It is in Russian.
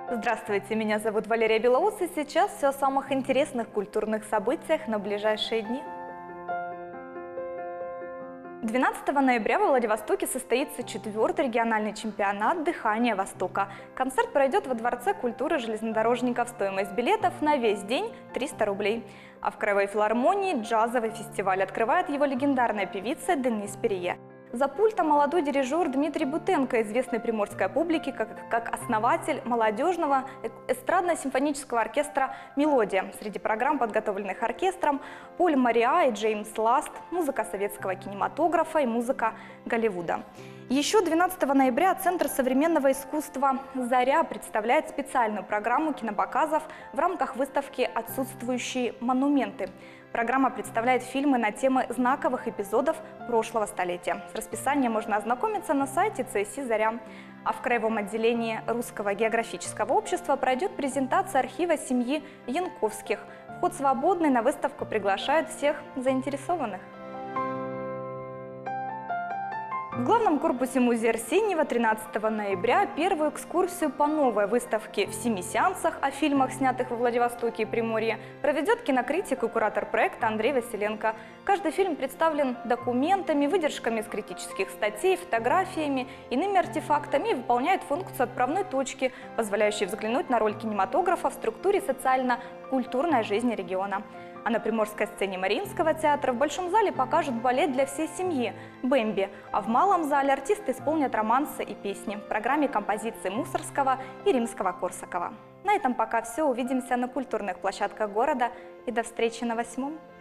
Здравствуйте, меня зовут Валерия Белоус, и сейчас все о самых интересных культурных событиях на ближайшие дни. 12 ноября во Владивостоке состоится 4-й региональный чемпионат «Дыхание Востока». Концерт пройдет во Дворце культуры железнодорожников. Стоимость билетов на весь день – 300 рублей. А в Краевой филармонии джазовый фестиваль открывает его легендарная певица Денис Перье. За пультом молодой дирижер Дмитрий Бутенко, известный приморской публике как основатель молодежного эстрадно-симфонического оркестра «Мелодия». Среди программ, подготовленных оркестром, Поль Мариа и Джеймс Ласт, музыка советского кинематографа и музыка Голливуда. Еще 12 ноября Центр современного искусства «Заря» представляет специальную программу кинопоказов в рамках выставки «Отсутствующие монументы». Программа представляет фильмы на темы знаковых эпизодов прошлого столетия. С расписанием можно ознакомиться на сайте ЦСИ «Заря». А в краевом отделении Русского географического общества пройдет презентация архива семьи Янковских. Вход свободный, на выставку приглашают всех заинтересованных. В главном корпусе музея Арсеньева 13 ноября первую экскурсию по новой выставке в 7 сеансах о фильмах, снятых во Владивостоке и Приморье, проведет кинокритик и куратор проекта Андрей Василенко. Каждый фильм представлен документами, выдержками из критических статей, фотографиями, иными артефактами и выполняет функцию отправной точки, позволяющей взглянуть на роль кинематографа в структуре социально-культурной жизни региона. А на приморской сцене Мариинского театра в Большом зале покажут балет для всей семьи «Бэмби», а в Малом зале артисты исполнят романсы и песни. В программе композиции Мусорского и Римского-Корсакова. На этом пока все. Увидимся на культурных площадках города и до встречи на 8-м.